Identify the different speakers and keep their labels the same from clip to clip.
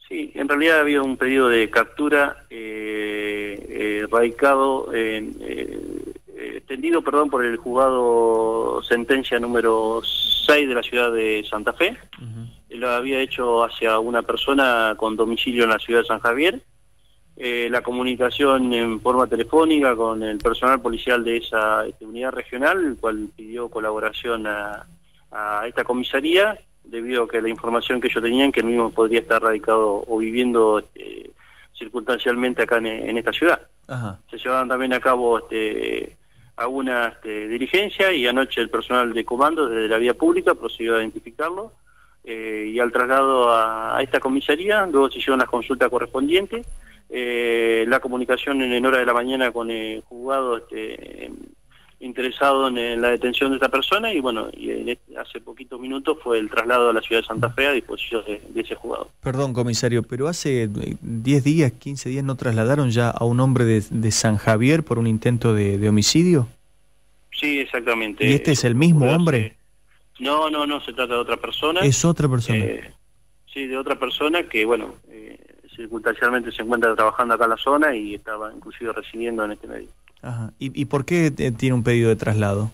Speaker 1: Sí, en realidad había un pedido de captura radicado, extendido, por el juzgado sentencia número 6 de la ciudad de Santa Fe. Lo había hecho hacia una persona con domicilio en la ciudad de San Javier. La comunicación en forma telefónica con el personal policial de esa unidad regional, el cual pidió colaboración a esta comisaría, debido a que la información que ellos tenían, que el mismo podría estar radicado o viviendo circunstancialmente acá en esta ciudad. Ajá. Se llevaban también a cabo algunas diligencias, y anoche el personal de comando desde la vía pública procedió a identificarlo, y al traslado a esta comisaría. Luego se hicieron las consultas correspondientes, la comunicación en hora de la mañana con el juzgado interesado en la detención de esta persona, y bueno, hace poquitos minutos fue el traslado a la ciudad de Santa Fe a disposición de ese juzgado.
Speaker 2: Perdón, comisario, pero hace 10 días, 15 días, ¿no trasladaron ya a un hombre de San Javier por un intento de homicidio?
Speaker 1: Sí, exactamente.
Speaker 2: ¿Y este es el mismo hombre?
Speaker 1: No, se trata de otra persona.
Speaker 2: ¿Es otra persona?
Speaker 1: Sí, de otra persona que, bueno, circunstancialmente se encuentra trabajando acá en la zona y estaba inclusive residiendo en este medio.
Speaker 2: Ajá. ¿Y por qué tiene un pedido de traslado?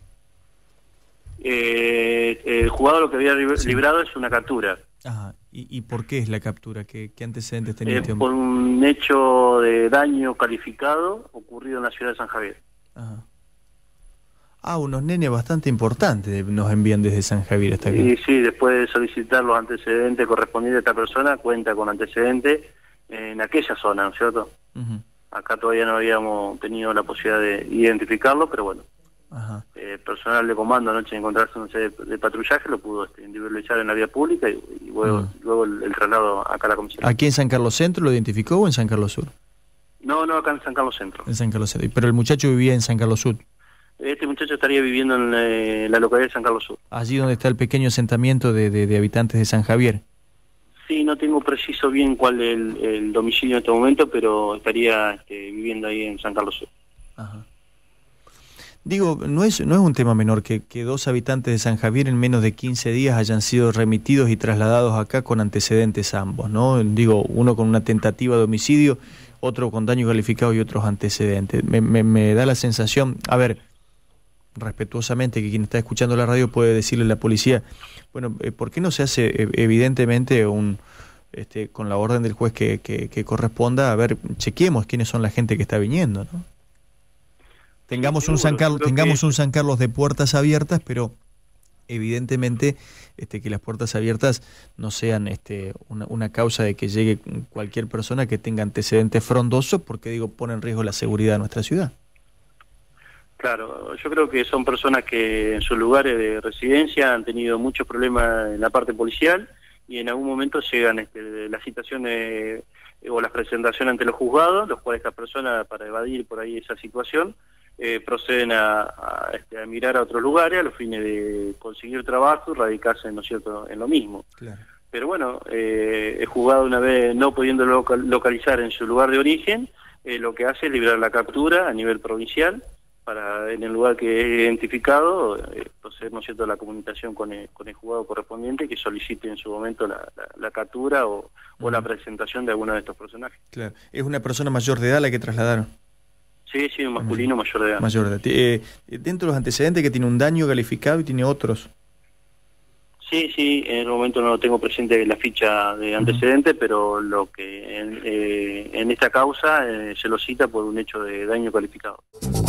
Speaker 1: El juzgado lo que había librado es una captura.
Speaker 2: Ajá. ¿Y por qué es la captura? ¿Qué antecedentes tenía este hombre?
Speaker 1: Por un hecho de daño calificado ocurrido en la ciudad de San Javier.
Speaker 2: Ajá. Unos nenes bastante importantes nos envían desde San Javier hasta aquí.
Speaker 1: Y sí, después de solicitar los antecedentes correspondientes a esta persona, cuenta con antecedentes en aquella zona, ¿no es cierto? Acá todavía no habíamos tenido la posibilidad de identificarlo, pero bueno.
Speaker 2: Ajá.
Speaker 1: Personal de comando anoche de encontrarse en de patrullaje lo pudo individualizar en la vía pública, y luego el traslado acá a la comisaría.
Speaker 2: ¿Aquí en San Carlos Centro lo identificó o en San Carlos Sur?
Speaker 1: No, acá en San Carlos Centro.
Speaker 2: En San Carlos Centro. Pero el muchacho vivía en San Carlos Sur.
Speaker 1: Este muchacho estaría viviendo en la localidad de San Carlos Sur.
Speaker 2: Allí donde está el pequeño asentamiento de habitantes de San Javier.
Speaker 1: Sí, no tengo preciso bien cuál es el domicilio en este momento, pero estaría viviendo ahí en San Carlos Sur.
Speaker 2: Ajá. Digo, no es un tema menor que dos habitantes de San Javier en menos de 15 días hayan sido remitidos y trasladados acá con antecedentes ambos, ¿no? Digo, uno con una tentativa de homicidio, otro con daño calificado y otros antecedentes. Me da la sensación, a ver, respetuosamente, que quien está escuchando la radio puede decirle a la policía, bueno, ¿por qué no se hace evidentemente con la orden del juez que corresponda? A ver, chequeemos quiénes son la gente que está viniendo, ¿no? Tengamos un San Carlos de puertas abiertas, pero evidentemente que las puertas abiertas no sean una causa de que llegue cualquier persona que tenga antecedentes frondosos, porque pone en riesgo la seguridad de nuestra ciudad.
Speaker 1: Claro, yo creo que son personas que en sus lugares de residencia han tenido muchos problemas en la parte policial, y en algún momento llegan las citaciones o las presentaciones ante los juzgados, los cuales estas personas, para evadir por ahí esa situación, proceden a mirar a otros lugares a los fines de conseguir trabajo y radicarse, ¿no es cierto?, en lo mismo. Claro. Pero bueno, el juzgado, una vez no pudiendo localizar en su lugar de origen, lo que hace es librar la captura a nivel provincial, para en el lugar que es identificado proceder, ¿no es cierto?, a la comunicación con el juzgado correspondiente, que solicite en su momento la captura o la presentación de alguno de estos personajes.
Speaker 2: Claro. ¿Es una persona mayor de edad la que trasladaron?
Speaker 1: Sí, un masculino mayor de edad.
Speaker 2: Mayor de edad. Dentro de los antecedentes, que tiene un daño calificado y tiene otros.
Speaker 1: Sí, en el momento no tengo presente la ficha de antecedentes, pero lo que en esta causa se lo cita por un hecho de daño calificado.